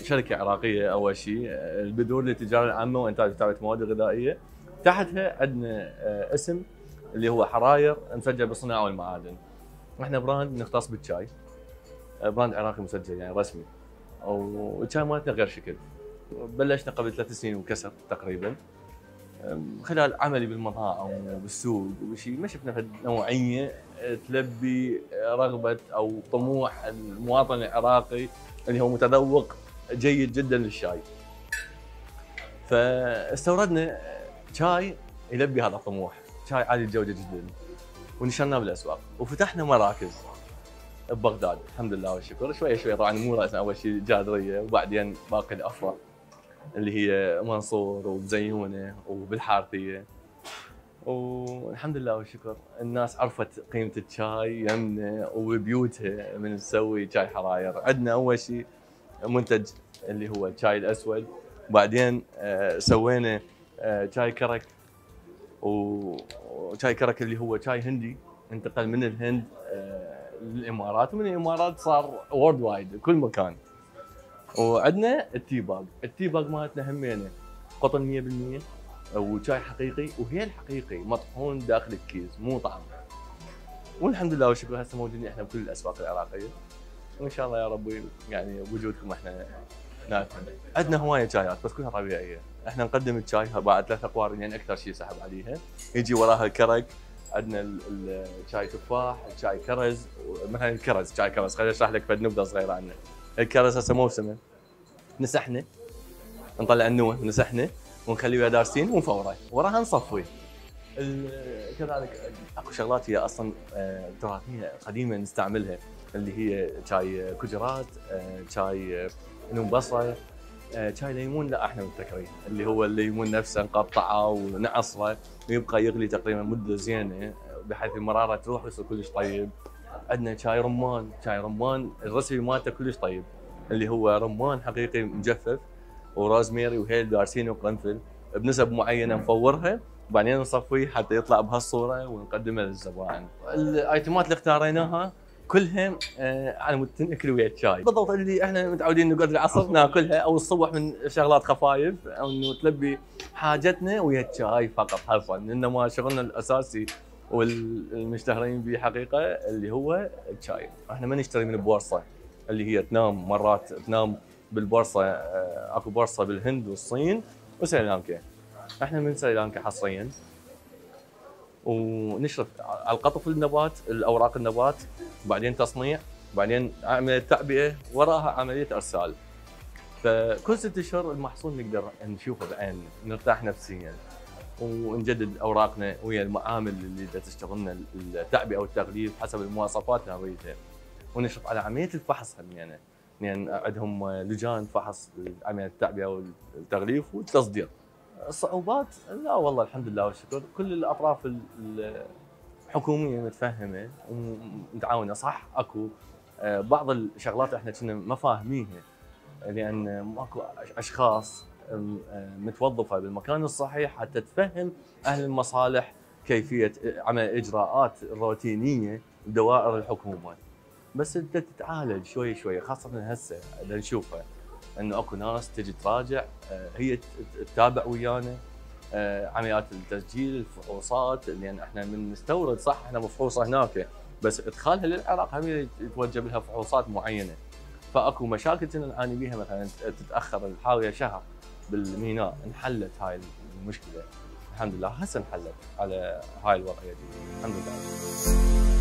شركه عراقيه اول شيء، البذور للتجاره العامه وانتاج وتعبئه المواد الغذائيه. تحتها عندنا اسم اللي هو حراير مسجل بالصناعه والمعادن. احنا براند نختص بالشاي، براند عراقي مسجل يعني رسمي، والشاي مالتنا غير شكل. بلشنا قبل 3 سنين وكسر تقريبا. خلال عملي بالمطاعم وبالسوق وبشيء ما شفنا نوعيه تلبي رغبه او طموح المواطن العراقي اللي هو متذوق جيد جدا للشاي. فاستوردنا شاي يلبي هذا الطموح، شاي عالي الجوده جدا، ونشرناه بالاسواق وفتحنا مراكز ببغداد الحمد لله والشكر. شوي شوي طبعا مو راسنا اول شيء جادريه وبعدين باقي الافرع اللي هي منصور وبزيونه وبالحارثيه. والحمد لله والشكر الناس عرفت قيمه الشاي يمنا وببيوتها من نسوي شاي حراير. عندنا اول شيء منتج اللي هو الشاي الاسود، وبعدين سوينا شاي كرك، وشاي كرك اللي هو شاي هندي انتقل من الهند للامارات، ومن الامارات صار وورد وايد كل مكان. وعندنا التي باج، التي باج مالتنا همينه قطن 100% وشاي حقيقي، وهي الحقيقي مطحون داخل الكيس مو طعم. والحمد لله والشكر هسه موجودين احنا بكل الاسواق العراقيه، وان شاء الله يا رب يعني بوجودكم احنا ناكل. عندنا هوايه شايات بس كلها طبيعيه. احنا نقدم الشاي بعد 3 اقوار يعني اكثر شيء سحب عليها، يجي وراها الكرك. عندنا الشاي تفاح، الشاي كرز، مثلا الكرز شاي كرز خليني اشرح لك فد نبذه صغيره عنه. الكرز هسه موسمه، نسحنه نطلع النوى نسحنه ونخليه ويا دارسين ونفوره، وراها نصفيه. كذلك اكو شغلات هي اصلا تراثيه قديمه نستعملها اللي هي شاي كجرات، شاي نوم بصره، شاي ليمون لا احنا مبتكرين اللي هو الليمون نفسه نقطعه ونعصره ويبقى يغلي تقريبا مده زينه بحيث المراره تروح ويصير كلش طيب. عندنا شاي رمان، شاي رمان الرسبي مالته كلش طيب اللي هو رمان حقيقي مجفف وروزميري وهيل دارسين وقرنفل بنسب معينه نفورها وبعدين نصفيه حتى يطلع بهالصوره ونقدمها للزبائن. الايتمات اللي اختاريناها كلها على مود تنأكل ويا الشاي بالضبط، اللي احنا متعودين نقعد العصر ناكلها او الصبح من شغلات خفايف او انه تلبي حاجتنا ويا الشاي فقط حرفا. انما شغلنا الاساسي والمشتهرين به حقيقه اللي هو الشاي. احنا ما نشتري من البورصه اللي هي تنام مرات تنام بالبورصه، اكو بورصه بالهند والصين وسريلانكا. احنا من سريلانكا حصريا، ونشرف على القطف النبات الاوراق النبات، وبعدين تصنيع، وبعدين عمليه تعبئه، وراها عمليه ارسال. فكل 6 اشهر المحصول نقدر نشوفه بعين، نرتاح نفسيا ونجدد اوراقنا ويا المعامل اللي تشتغلنا التعبئه والتغليف حسب المواصفات اللي نريدها. ونشرف على عمليه الفحص همينه، يعني عندهم لجان فحص عمليه التعبئه والتغليف والتصدير. الصعوبات لا والله الحمد لله والشكر كل الاطراف الحكوميه متفهمه ومتعاونه. صح اكو بعض الشغلات احنا كنا ما فاهمينها لان ماكو اشخاص متوظفه بالمكان الصحيح حتى تفهم اهل المصالح كيفيه عمل اجراءات روتينيه بدوائر الحكومه. بس انت تتعالج شوي شوي، خاصه هسه اللي نشوفه انه اكو ناس تجي تراجع، هي تتابع ويانا عمليات التسجيل الفحوصات، لان احنا من نستورد صح احنا مفحوصه هناك بس ادخالها للعراق هم يتوجب لها فحوصات معينه. فاكو مشاكل كنا نعاني بها مثلا تتاخر الحاويه شهر بالميناء، انحلت هاي المشكله الحمد لله، هسه انحلت على هاي الوضعيه دي الحمد لله.